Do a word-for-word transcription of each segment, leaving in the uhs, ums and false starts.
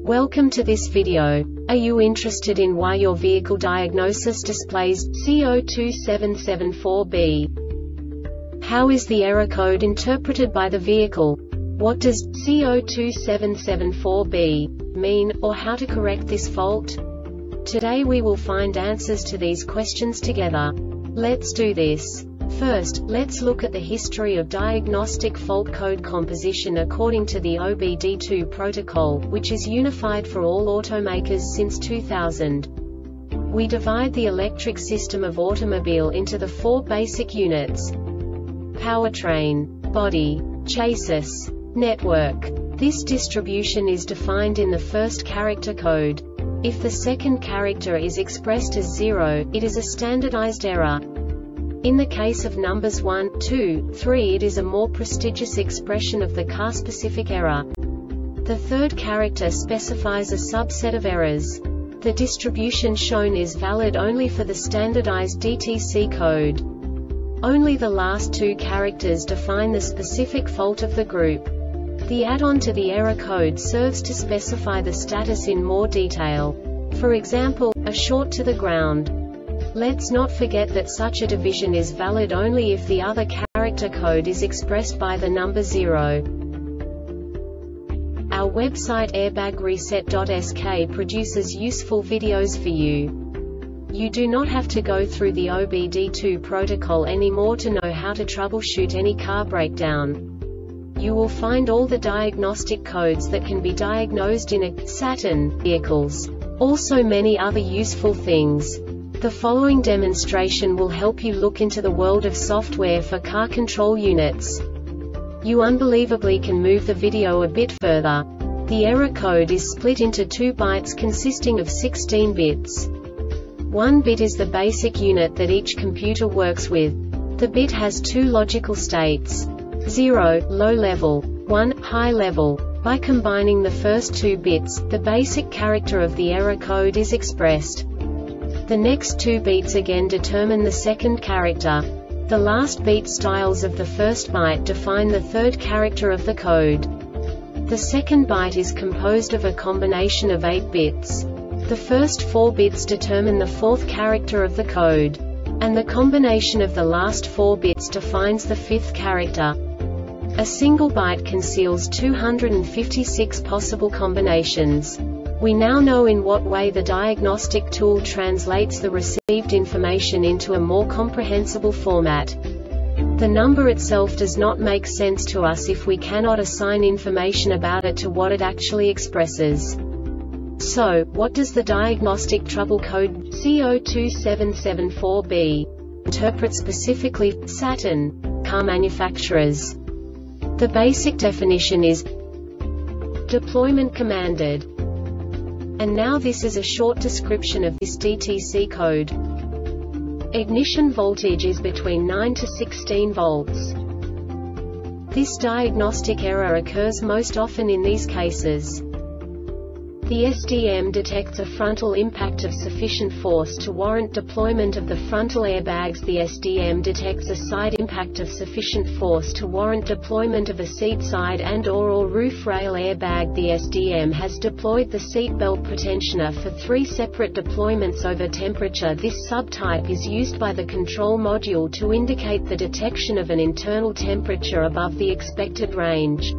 Welcome to this video. Are you interested in why your vehicle diagnosis displays C zero two seven seven four B? How is the error code interpreted by the vehicle? What does C zero two seven seven four B mean, or how to correct this fault? Today we will find answers to these questions together. Let's do this. First, let's look at the history of diagnostic fault code composition according to the O B D two protocol, which is unified for all automakers since two thousand. We divide the electric system of automobile into the four basic units: powertrain, body, chassis, network. This distribution is defined in the first character code. If the second character is expressed as zero, it is a standardized error. In the case of numbers one, two, three, it is a more prestigious expression of the car-specific error. The third character specifies a subset of errors. The distribution shown is valid only for the standardized D T C code. Only the last two characters define the specific fault of the group. The add-on to the error code serves to specify the status in more detail. For example, a short to the ground. Let's not forget that such a division is valid only if the other character code is expressed by the number zero. Our website airbag reset dot S K produces useful videos for you. You do not have to go through the O B D two protocol anymore to know how to troubleshoot any car breakdown. You will find all the diagnostic codes that can be diagnosed in a Saturn vehicles. Also many other useful things. The following demonstration will help you look into the world of software for car control units. You unbelievably can move the video a bit further. The error code is split into two bytes consisting of sixteen bits. One bit is the basic unit that each computer works with. The bit has two logical states: zero, low level, one, high level. By combining the first two bits, the basic character of the error code is expressed. The next two beats again determine the second character. The last beat styles of the first byte define the third character of the code. The second byte is composed of a combination of eight bits. The first four bits determine the fourth character of the code. And the combination of the last four bits defines the fifth character. A single byte conceals two hundred fifty-six possible combinations. We now know in what way the diagnostic tool translates the received information into a more comprehensible format. The number itself does not make sense to us if we cannot assign information about it to what it actually expresses. So, what does the diagnostic trouble code C zero two seven seven four B interpret specifically for Saturn car manufacturers? The basic definition is deployment commanded. And now this is a short description of this D T C code. Ignition voltage is between nine to sixteen volts. This diagnostic error occurs most often in these cases. The S D M detects a frontal impact of sufficient force to warrant deployment of the frontal airbags. The S D M detects a side impact of sufficient force to warrant deployment of a seat side and or, or roof rail airbag. The S D M has deployed the seat belt pretensioner for three separate deployments over temperature. This subtype is used by the control module to indicate the detection of an internal temperature above the expected range.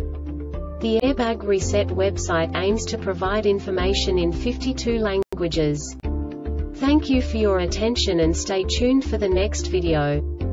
The Airbag Reset website aims to provide information in fifty-two languages. Thank you for your attention and stay tuned for the next video.